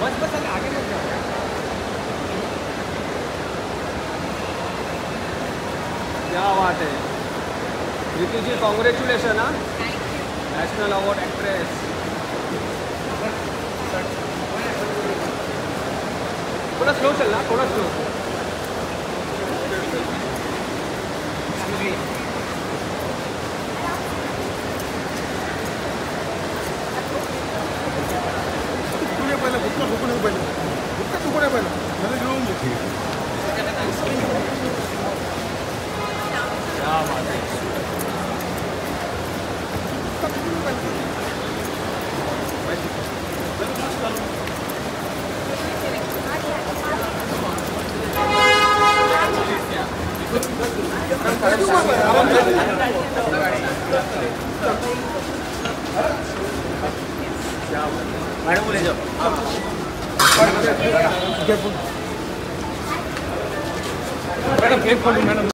बस बस आगे मत जाओ। क्या बात है कृति जी, कॉन्ग्रेचुलेशन। हाँ, नेशनल अवार्ड एक्ट्रेस। थोड़ा स्लो चलना, थोड़ा स्लो। क्या बात है। मैडम ले जाओ। मैडम प्लेट खोलो मैडम।